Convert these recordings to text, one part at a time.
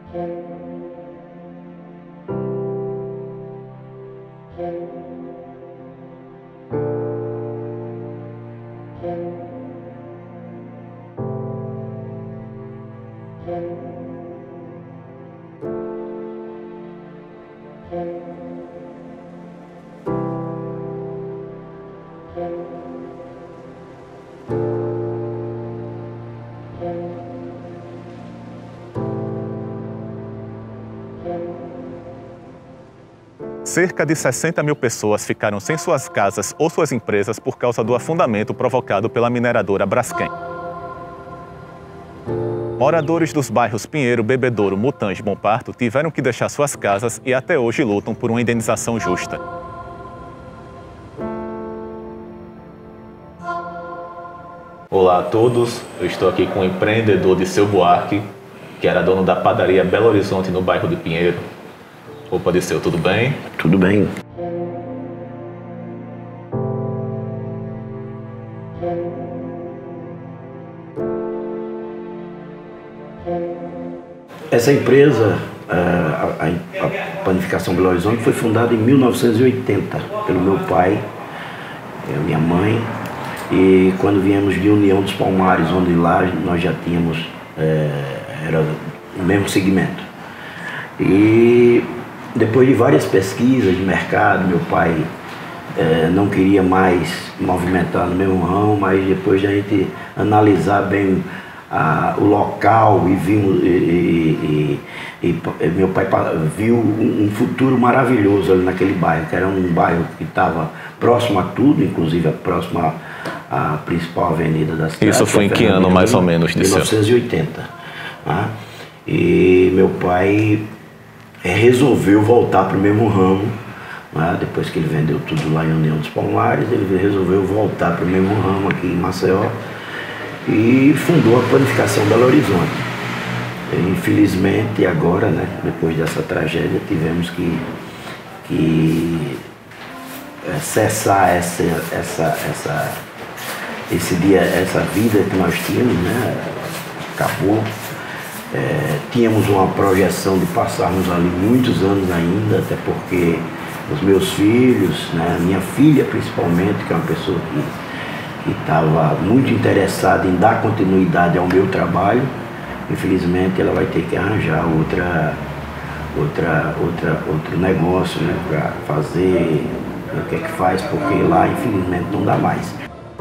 Cerca de 60 mil pessoas ficaram sem suas casas ou suas empresas por causa do afundamento provocado pela mineradora Braskem. Moradores dos bairros Pinheiro, Bebedouro, Mutange e Bom Parto tiveram que deixar suas casas e até hoje lutam por uma indenização justa. Olá a todos, eu estou aqui com o empreendedor Disseu Buarque, que era dono da padaria Belo Horizonte no bairro de Pinheiro. Opa, Disseu, tudo bem? Tudo bem. Essa empresa, a Panificação Belo Horizonte, foi fundada em 1980 pelo meu pai, minha mãe, e quando viemos de União dos Palmares, onde lá nós já tínhamos, era o mesmo segmento. E depois de várias pesquisas de mercado, meu pai não queria mais movimentar no mesmo ramo, mas depois de a gente analisar bem o local e vimos, meu pai viu um futuro maravilhoso ali naquele bairro, que era um bairro que estava próximo a tudo, inclusive próximo à principal avenida da cidade. Isso foi em que ano, mais ou menos, Disseu? 1980. Né? E meu pai resolveu voltar para o mesmo ramo, né? Depois que ele vendeu tudo lá em União dos Palmares, ele resolveu voltar para o mesmo ramo aqui em Maceió e fundou a Panificação Belo Horizonte. E, infelizmente agora, né, depois dessa tragédia, tivemos que cessar essa vida que nós tínhamos, né? Acabou. Tínhamos uma projeção de passarmos ali muitos anos ainda, até porque os meus filhos, né, minha filha principalmente, que é uma pessoa que estava muito interessada em dar continuidade ao meu trabalho, infelizmente ela vai ter que arranjar outro negócio, né, para fazer o que é que faz, porque lá infelizmente não dá mais.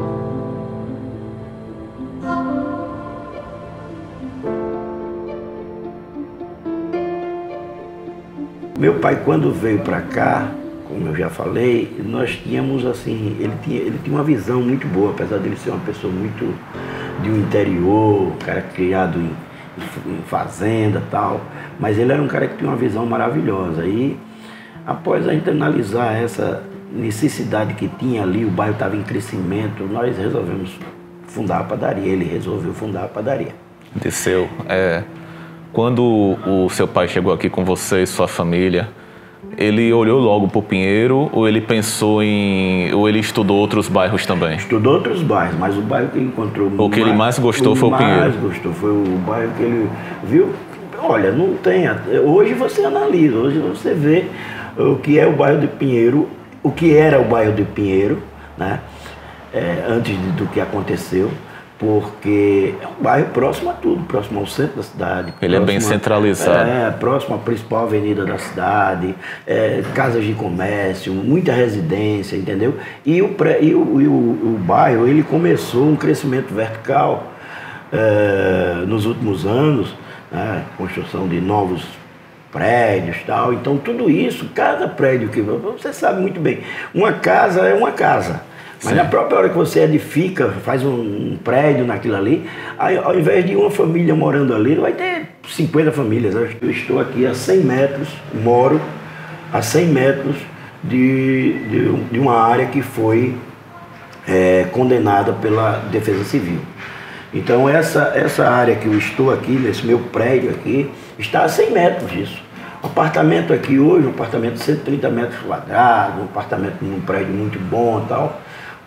Meu pai, quando veio para cá, como eu já falei, nós tínhamos assim, ele tinha uma visão muito boa, apesar de ele ser uma pessoa muito de um interior, um cara criado em fazenda e tal, mas ele era um cara que tinha uma visão maravilhosa. E após a gente analisar essa necessidade que tinha ali, o bairro estava em crescimento, nós resolvemos fundar a padaria, ele resolveu fundar a padaria. Disseu, quando o seu pai chegou aqui com você e sua família, ele olhou logo para o Pinheiro ou ele pensou ou ele estudou outros bairros também? Estudou outros bairros, mas o bairro que ele encontrou... O que ele mais gostou foi o Pinheiro? O mais gostou foi o bairro que ele viu. Olha, não tem... Hoje você analisa, hoje você vê o que é o bairro de Pinheiro, o que era o bairro de Pinheiro, né? Antes do que aconteceu. Porque é um bairro próximo a tudo, próximo ao centro da cidade. Ele é bem centralizado. Próximo à principal avenida da cidade, casas de comércio, muita residência, entendeu? E o bairro, ele começou um crescimento vertical nos últimos anos, né? Construção de novos prédios e tal. Então tudo isso, cada prédio que você sabe muito bem, uma casa é uma casa. Mas na própria hora que você edifica, faz um prédio naquilo ali, aí, ao invés de uma família morando ali, vai ter 50 famílias. Eu estou aqui a 100 metros, moro a 100 metros de uma área que foi condenada pela Defesa Civil. Então essa área que eu estou aqui, nesse meu prédio aqui, está a 100 metros disso. O apartamento aqui hoje, um apartamento de 130 metros quadrados, um apartamento num prédio muito bom e tal,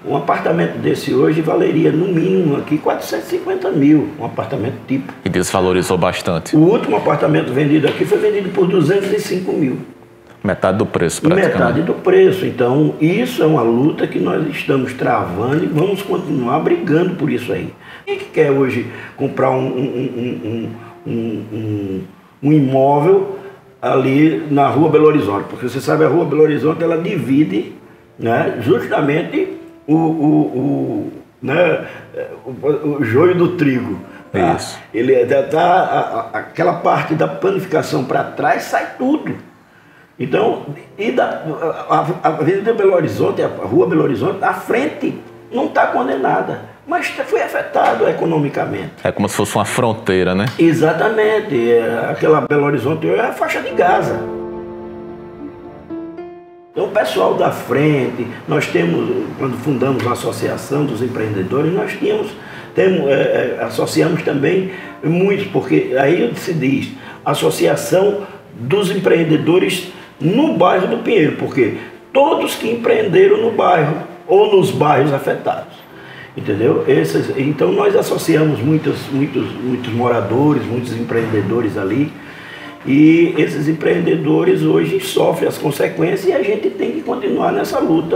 Um apartamento desse hoje valeria, no mínimo, aqui 450 mil, um apartamento tipo. E desvalorizou bastante. O último apartamento vendido aqui foi vendido por 205 mil. Metade do preço, praticamente. Metade do preço. Então, isso é uma luta que nós estamos travando e vamos continuar brigando por isso aí. Quem que quer hoje comprar um imóvel ali na Rua Belo Horizonte? Porque você sabe, a Rua Belo Horizonte, ela divide, né, justamente o joio do trigo. Tá? Isso. Ele aquela parte da planificação para trás sai tudo. Então, a Avenida Belo Horizonte, a Rua Belo Horizonte, à frente não está condenada, mas foi afetado economicamente. É como se fosse uma fronteira, né? Exatamente. Aquela Belo Horizonte é a faixa de Gaza. Então, o pessoal da frente, nós temos, quando fundamos a Associação dos Empreendedores, nós associamos também muitos, porque aí se diz Associação dos Empreendedores no bairro do Pinheiro, porque todos que empreenderam no bairro ou nos bairros afetados, entendeu? Então nós associamos muitos moradores, muitos empreendedores ali, e esses empreendedores hoje sofrem as consequências e a gente tem que continuar nessa luta.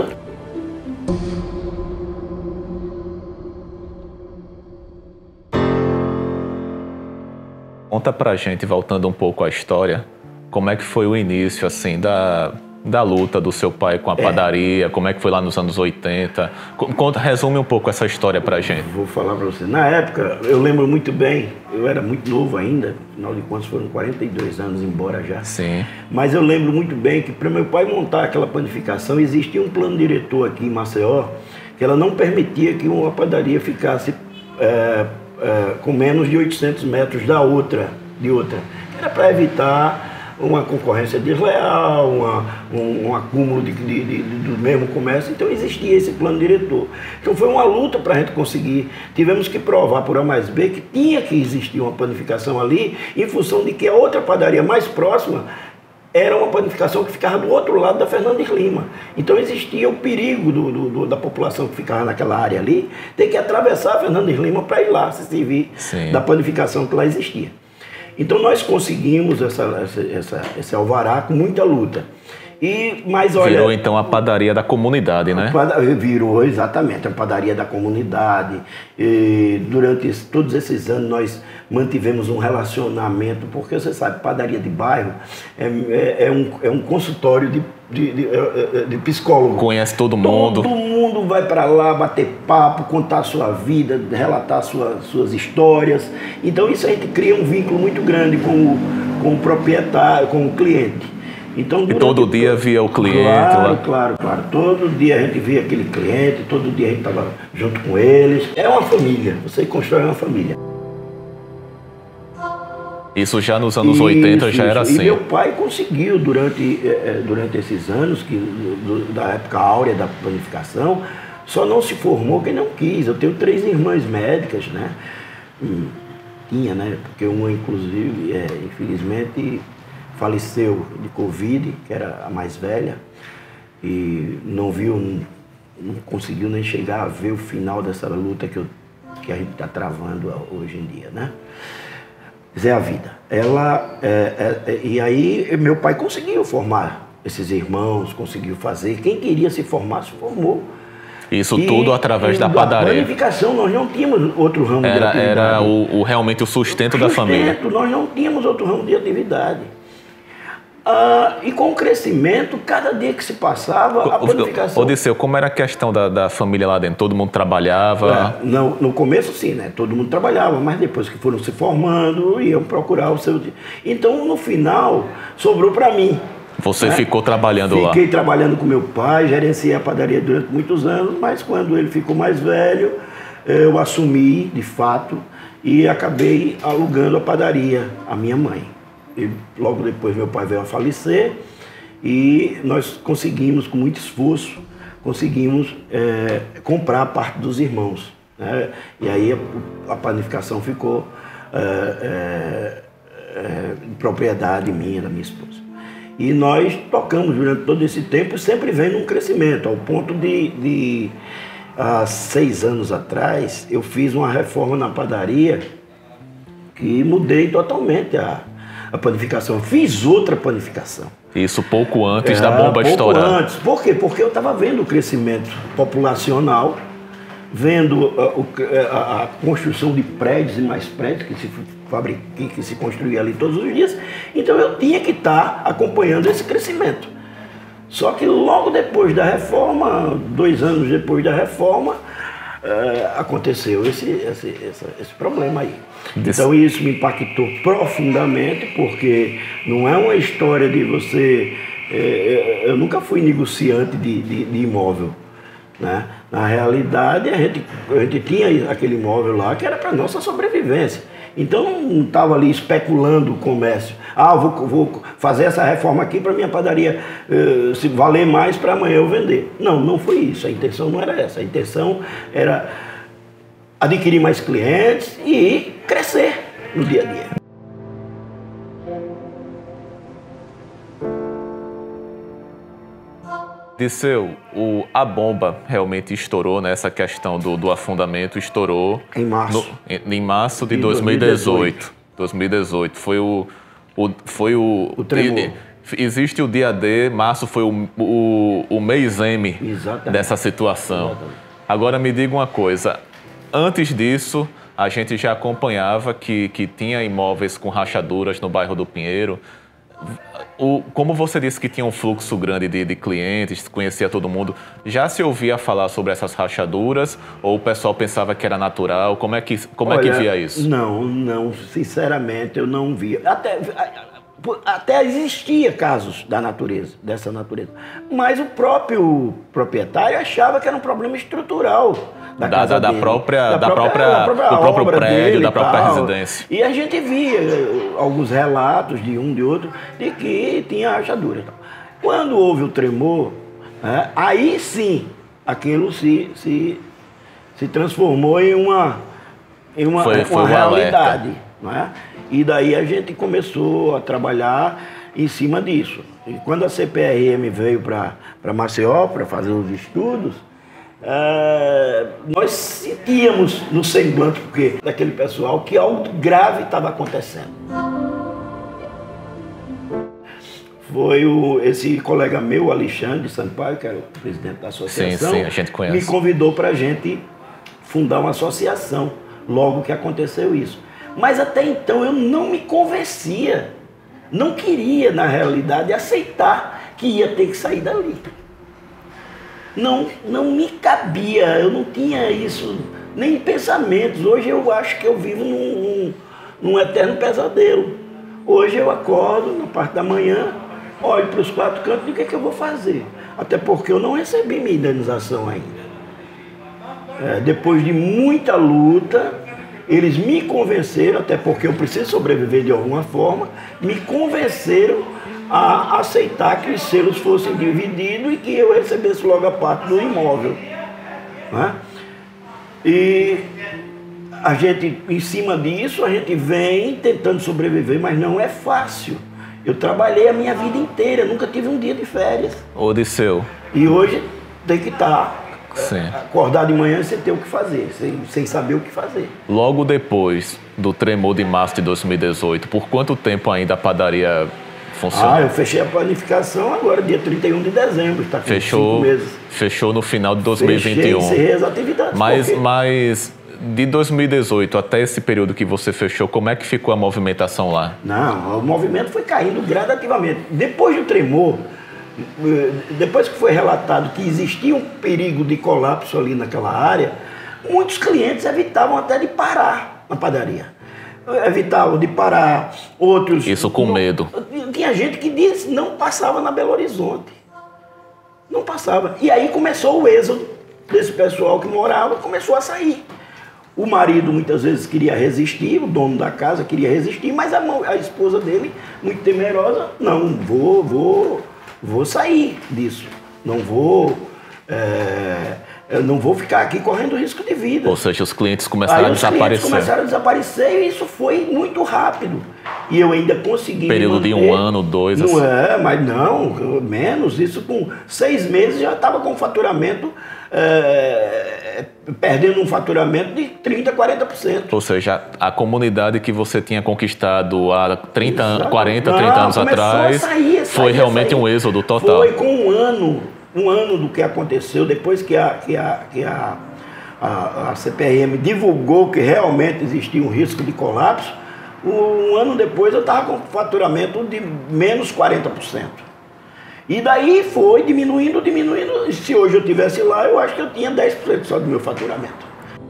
Conta pra gente, voltando um pouco à história, como é que foi o início, assim, da luta do seu pai com a padaria, como é que foi lá nos anos 80? Resume um pouco essa história pra gente. Vou falar pra você. Na época, eu lembro muito bem, eu era muito novo ainda, afinal de contas foram 42 anos embora já. Sim. Mas eu lembro muito bem que para meu pai montar aquela panificação, existia um plano diretor aqui em Maceió, que ela não permitia que uma padaria ficasse com menos de 800 metros de outra. Era para evitar uma concorrência desleal, um acúmulo do mesmo comércio. Então existia esse plano diretor. Então foi uma luta para a gente conseguir. Tivemos que provar por A mais B que tinha que existir uma panificação ali, em função de que a outra padaria mais próxima era uma panificação que ficava do outro lado da Fernandes Lima. Então existia o perigo da população que ficava naquela área ali ter que atravessar a Fernandes Lima para ir lá se servir da panificação que lá existia. Então nós conseguimos esse alvará com muita luta. Mas olha, virou então a padaria da comunidade, né? Virou, exatamente, a padaria da comunidade. E durante todos esses anos nós mantivemos um relacionamento, porque você sabe, padaria de bairro é um consultório de psicólogo. Conhece todo mundo. Todo mundo vai para lá bater papo, contar a sua vida, relatar suas histórias. Então isso a gente cria um vínculo muito grande com o proprietário, com o cliente. Então, e todo dia via o cliente lá? Claro. Todo dia a gente via aquele cliente, todo dia a gente estava junto com eles. É uma família, você constrói uma família. Isso já nos anos 80 já era assim? E meu pai conseguiu, durante esses anos, da época áurea da planificação, só não se formou quem não quis. Eu tenho 3 irmãs médicas, né? Tinha, né? Porque uma, inclusive, infelizmente, faleceu de Covid, que era a mais velha, e não conseguiu nem chegar a ver o final dessa luta que a gente está travando hoje em dia, né? Mas é a vida. E aí meu pai conseguiu formar esses irmãos, conseguiu fazer. Quem queria se formar, se formou. Isso tudo através da padaria. Da panificação, nós não tínhamos outro ramo de atividade. Era realmente o sustento da família. Nós não tínhamos outro ramo de atividade. E com o crescimento, cada dia que se passava, a panificação... Odisseu, como era a questão da família lá dentro? Todo mundo trabalhava? No começo, sim, né? Todo mundo trabalhava, mas depois que foram se formando, iam procurar o seu... Então, no final, sobrou para mim. Você ficou trabalhando lá? Fiquei trabalhando com meu pai, gerenciei a padaria durante muitos anos, mas quando ele ficou mais velho, eu assumi, de fato, e acabei alugando a padaria, a minha mãe. E logo depois meu pai veio a falecer e nós conseguimos, com muito esforço, comprar a parte dos irmãos, né? E aí a panificação ficou propriedade minha, da minha esposa. E nós tocamos durante todo esse tempo, sempre vendo um crescimento, ao ponto há 6 anos atrás, eu fiz uma reforma na padaria que mudei totalmente a panificação. Fiz outra panificação. Isso pouco antes da bomba estourar. Pouco antes. Por quê? Porque eu estava vendo o crescimento populacional, vendo a construção de prédios e mais prédios que se construía ali todos os dias. Então eu tinha que estar acompanhando esse crescimento. Só que logo depois da reforma, 2 anos depois da reforma, aconteceu esse problema aí. Então isso me impactou profundamente, porque não é uma história de você... eu nunca fui negociante de imóvel, né? Na realidade, a gente tinha aquele imóvel lá que era para nossa sobrevivência. Então não estava ali especulando o comércio. Vou fazer essa reforma aqui para minha padaria se valer mais para amanhã eu vender. Não, não foi isso. A intenção não era essa. A intenção era adquirir mais clientes e crescer no dia a dia. Dirceu, a bomba realmente estourou, né? Essa questão do afundamento estourou em março. Em março de 2018. 2018 foi o tremor. Existe o dia D, março foi o mês M. Exatamente. Dessa situação. Exatamente. Agora me diga uma coisa, antes disso a gente já acompanhava que tinha imóveis com rachaduras no bairro do Pinheiro. Como você disse que tinha um fluxo grande de clientes, conhecia todo mundo, já se ouvia falar sobre essas rachaduras ou o pessoal pensava que era natural? Como é que via isso? Não, sinceramente eu não via. Até existia casos dessa natureza, mas o próprio proprietário achava que era um problema estrutural do próprio prédio, da própria residência. E a gente via alguns relatos de um de outro de que tinha rachadura. Quando houve o tremor, aí sim aquilo se transformou em uma realidade, não é? E daí a gente começou a trabalhar em cima disso. E quando a CPRM veio para Maceió para fazer os estudos, nós sentíamos no semblante daquele pessoal que algo grave estava acontecendo. Foi esse colega meu, Alexandre Sampaio, que era o presidente da associação, sim, a gente conhece, me convidou para a gente fundar uma associação, logo que aconteceu isso. Mas até então eu não me convencia, não queria, na realidade, aceitar que ia ter que sair dali. Não me cabia, eu não tinha isso, nem pensamentos. Hoje eu acho que eu vivo num eterno pesadelo. Hoje eu acordo na parte da manhã, olho para os 4 cantos e o que é que eu vou fazer? Até porque eu não recebi minha indenização ainda. Depois de muita luta, eles me convenceram, até porque eu preciso sobreviver de alguma forma, me convenceram a aceitar que os selos fossem divididos e que eu recebesse logo a parte do imóvel. Né? E a gente, em cima disso, a gente vem tentando sobreviver, mas não é fácil. Eu trabalhei a minha vida inteira, nunca tive um dia de férias. Ô, Dirceu. E hoje tem que estar acordar de manhã sem ter o que fazer, sem saber o que fazer. Logo depois do tremor de março de 2018, por quanto tempo ainda a padaria funciona? Eu fechei a planificação agora, dia 31 de dezembro, está com 5 meses. Fechou no final de 2021. Encerrei as atividades. Mas de 2018 até esse período que você fechou, como é que ficou a movimentação lá? Não, o movimento foi caindo gradativamente. Depois do tremor, depois que foi relatado que existia um perigo de colapso ali naquela área, muitos clientes evitavam até de parar na padaria. Evitavam de parar, outros... Isso com medo. Tinha gente que não passava na Belo Horizonte. Não passava. E aí começou o êxodo desse pessoal que morava, começou a sair. O marido muitas vezes queria resistir, o dono da casa queria resistir, mas a esposa dele, muito temerosa, não, vou sair disso, não vou ficar aqui correndo risco de vida. Ou seja, os clientes começaram a desaparecer. Os clientes começaram a desaparecer e isso foi muito rápido. E eu ainda consegui período de 1 ano, 2, não assim. Mas não, menos, isso com 6 meses já estava com faturamento perdendo um faturamento de 30%, 40%. Ou seja, a comunidade que você tinha conquistado há 30 anos, 40, 30 anos começou atrás, foi realmente um êxodo total. Foi com um ano do que aconteceu, depois que a CPRM divulgou que realmente existia um risco de colapso. Um ano depois eu estava com faturamento de menos 40%. E daí foi diminuindo. Se hoje eu estivesse lá, eu acho que eu tinha 10% só do meu faturamento.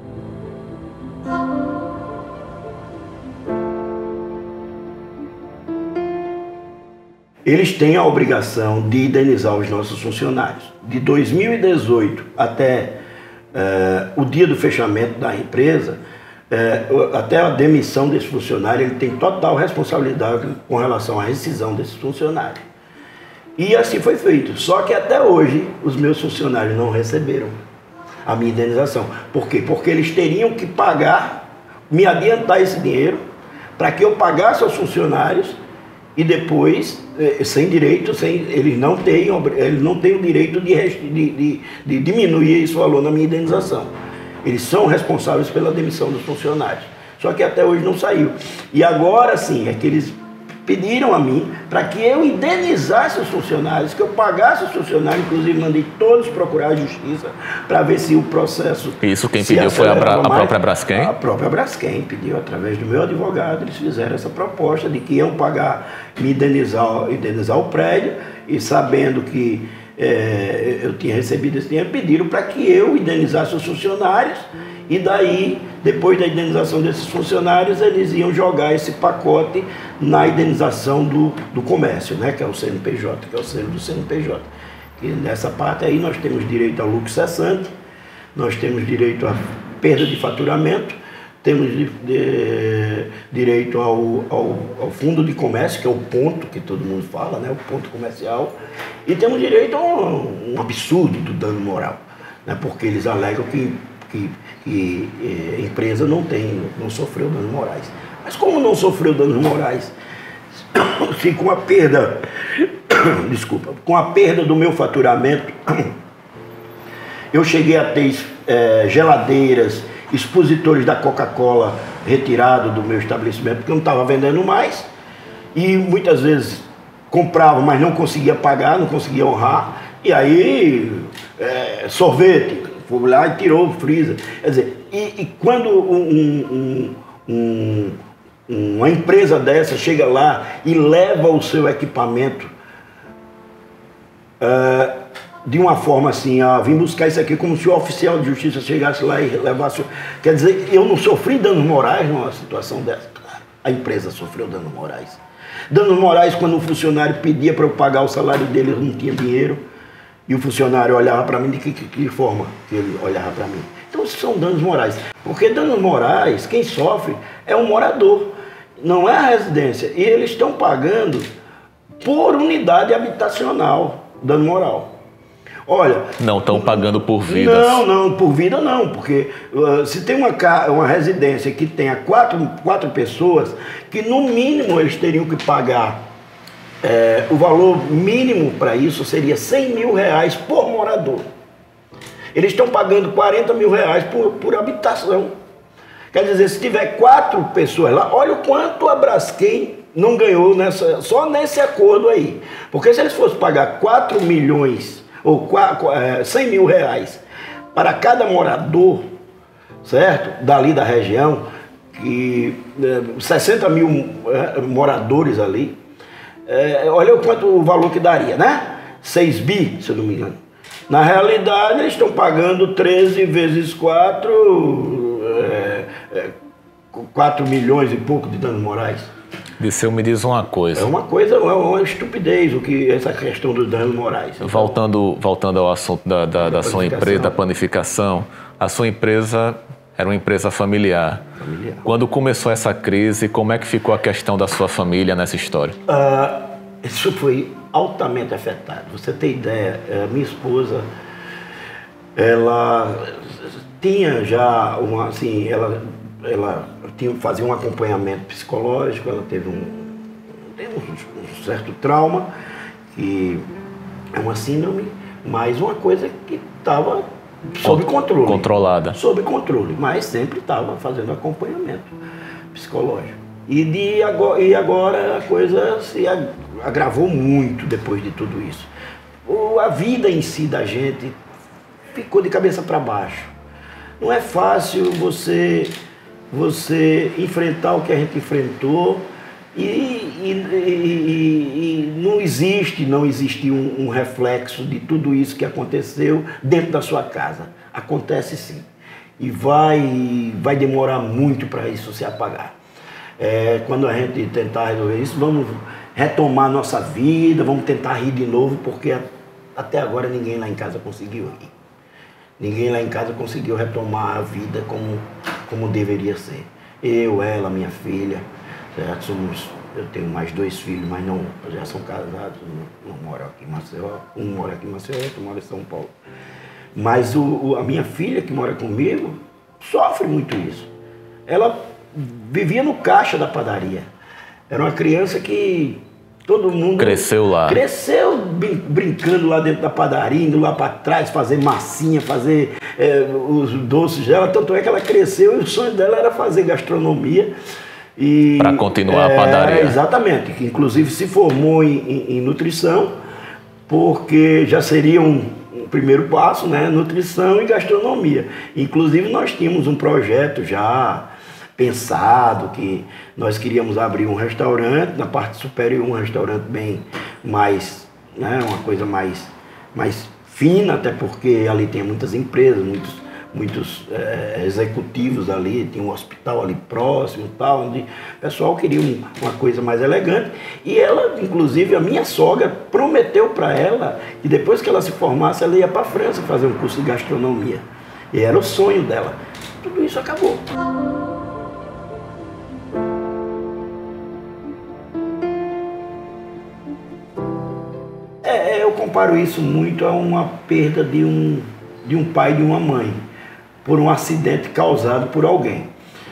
Eles têm a obrigação de indenizar os nossos funcionários. De 2018 até o dia do fechamento da empresa, até a demissão desse funcionário, ele tem total responsabilidade com relação à rescisão desses funcionários. E assim foi feito. Só que até hoje os meus funcionários não receberam a minha indenização. Por quê? Porque eles teriam que pagar, me adiantar esse dinheiro, para que eu pagasse aos funcionários e depois, sem direito, eles não têm o direito de diminuir esse valor na minha indenização. Eles são responsáveis pela demissão dos funcionários. Só que até hoje não saiu. E agora sim, é que eles pediram a mim para que eu indenizasse os funcionários, que eu pagasse os funcionários, inclusive mandei todos procurar a justiça para ver se o processo... Isso quem pediu foi a própria Braskem? A própria Braskem pediu, através do meu advogado, eles fizeram essa proposta de que iam pagar, me indenizar o prédio, e sabendo que eu tinha recebido esse dinheiro, pediram para que eu indenizasse os funcionários, e daí, depois da indenização desses funcionários, eles iam jogar esse pacote na indenização do comércio, né, que é o CNPJ, que é o selo do CNPJ. E nessa parte aí nós temos direito ao lucro cessante, nós temos direito à perda de faturamento, temos direito ao fundo de comércio, que é o ponto que todo mundo fala, né, o ponto comercial, e temos direito a um absurdo do dano moral, né, porque eles alegam que a empresa não sofreu danos morais. Mas como não sofreu danos morais, se com a perda, com a perda do meu faturamento, eu cheguei a ter geladeiras, expositores da Coca-Cola retirado do meu estabelecimento, porque eu não estava vendendo mais, e muitas vezes comprava, mas não conseguia pagar, não conseguia honrar, e aí sorvete, foi lá e tirou o freezer. Quer dizer, e quando uma empresa dessa chega lá e leva o seu equipamento de uma forma assim, vim buscar isso aqui, como se o oficial de justiça chegasse lá e levasse... Quer dizer, eu não sofri danos morais numa situação dessa. Claro, a empresa sofreu danos morais. Danos morais quando o funcionário pedia para eu pagar o salário dele, eu não tinha dinheiro. E o funcionário olhava para mim, de que forma que ele olhava para mim? Então, isso são danos morais. Porque danos morais, quem sofre é o morador, não é a residência. E eles estão pagando por unidade habitacional, dano moral. Olha... Não estão pagando por vidas. Não, por vida não. Porque se tem uma residência que tenha quatro pessoas, que no mínimo eles teriam que pagar... o valor mínimo para isso seria R$100 mil por morador. Eles estão pagando R$40 mil por habitação. Quer dizer, se tiver 4 pessoas lá, olha o quanto a Braskem não ganhou só nesse acordo aí. Porque se eles fossem pagar 4 milhões ou R$100 mil para cada morador, certo? Dali da região, que 60 mil moradores ali, olha o quanto o valor que daria, né? 6 bi, se eu não me engano. Na realidade, eles estão pagando 13 vezes 4, 4 milhões e pouco de danos morais. Disseu, me diz uma coisa. É uma estupidez essa questão dos danos morais. Voltando ao assunto da sua empresa, da panificação, a sua empresa era uma empresa familiar. Quando começou essa crise, como é que ficou a questão da sua família nessa história? Isso foi altamente afetado. Você tem ideia, minha esposa, ela tinha já ela fazia um acompanhamento psicológico, ela teve um certo trauma, que é uma síndrome, mas uma coisa que estava sob controle. Controlada. Sob controle, mas sempre estava fazendo acompanhamento psicológico. E agora a coisa se agravou muito depois de tudo isso. A vida em si da gente ficou de cabeça para baixo. Não é fácil você enfrentar o que a gente enfrentou e não existe um reflexo de tudo isso que aconteceu dentro da sua casa. Acontece sim. E vai demorar muito para isso se apagar. Quando a gente tentar resolver isso, vamos retomar nossa vida, vamos tentar rir de novo, porque até agora ninguém lá em casa conseguiu rir. Ninguém lá em casa conseguiu retomar a vida como deveria ser. Eu, ela, minha filha, certo? Eu tenho mais 2 filhos, mas já são casados, não moram aqui em Maceió. Um mora aqui em Maceió, outro mora em São Paulo. Mas a minha filha que mora comigo sofre muito isso. Ela vivia no caixa da padaria. Era uma criança que todo mundo... Cresceu lá. Cresceu brincando lá dentro da padaria, indo lá para trás, fazer massinha, fazer os doces dela. Tanto é que ela cresceu e o sonho dela era fazer gastronomia. Para continuar a padaria. Exatamente. Que inclusive se formou em nutrição, porque já seria um primeiro passo, né? Nutrição e gastronomia. Inclusive nós tínhamos um projeto já pensado, que nós queríamos abrir um restaurante, na parte superior um restaurante bem mais, né, uma coisa mais fina, até porque ali tem muitas empresas, muitos executivos ali, tem um hospital ali próximo e tal, onde o pessoal queria uma coisa mais elegante. E ela, inclusive, a minha sogra prometeu para ela que depois que ela se formasse, ela ia para a França fazer um curso de gastronomia. E era o sonho dela. Tudo isso acabou. Eu comparo isso muito a uma perda de um pai e de uma mãe, por um acidente causado por alguém.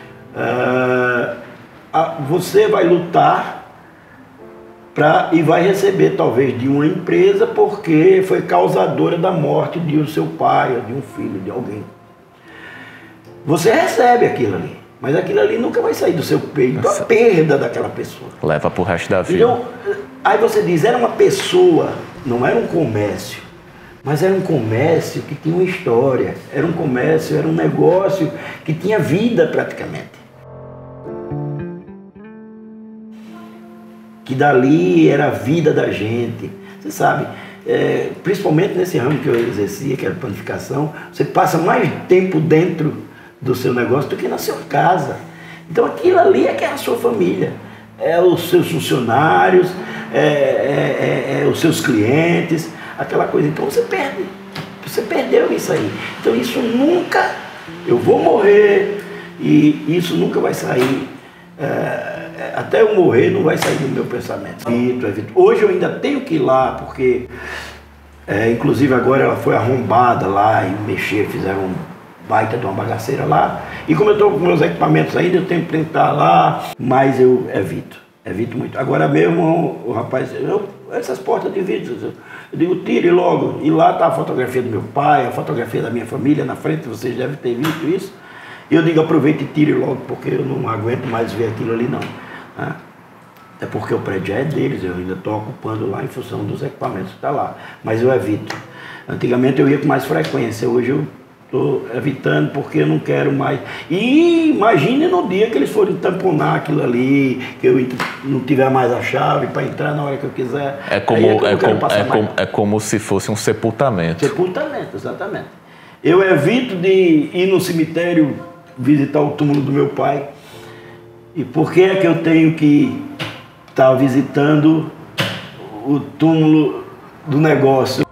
Você vai lutar e vai receber talvez de uma empresa porque foi causadora da morte de um seu pai, ou de um filho, de alguém. Você recebe aquilo ali, mas aquilo ali nunca vai sair do seu peito, a perda daquela pessoa. Leva pro resto da vida. Então, aí você diz, era uma pessoa, não era um comércio, mas era um comércio que tinha uma história, era um comércio, era um negócio que tinha vida praticamente. Que dali era a vida da gente, você sabe, principalmente nesse ramo que eu exercia, que era panificação, você passa mais tempo dentro do seu negócio do que na sua casa. Então aquilo ali é que é a sua família, é os seus funcionários, os seus clientes, aquela coisa. Então você perdeu isso aí. Então isso nunca, eu vou morrer e isso nunca vai sair, até eu morrer não vai sair do meu pensamento. Hoje eu ainda tenho que ir lá, porque inclusive agora ela foi arrombada lá e fizeram um baita de uma bagaceira lá. E como eu estou com meus equipamentos ainda, eu tenho que tentar lá, mas eu evito muito. Agora mesmo, o rapaz, essas portas de vidro, eu digo, tire logo. E lá está a fotografia do meu pai, a fotografia da minha família na frente, vocês devem ter visto isso. E eu digo, aproveite e tire logo, porque eu não aguento mais ver aquilo ali não. Até porque o prédio é deles, eu ainda estou ocupando lá em função dos equipamentos que estão lá. Mas eu evito. Antigamente eu ia com mais frequência, hoje eu estou evitando porque eu não quero mais. E imagine no dia que eles forem tamponar aquilo ali, que eu não tiver mais a chave para entrar na hora que eu quiser. É como se fosse um sepultamento. Sepultamento, exatamente. Eu evito de ir no cemitério visitar o túmulo do meu pai. E por que é que eu tenho que estar visitando o túmulo do negócio?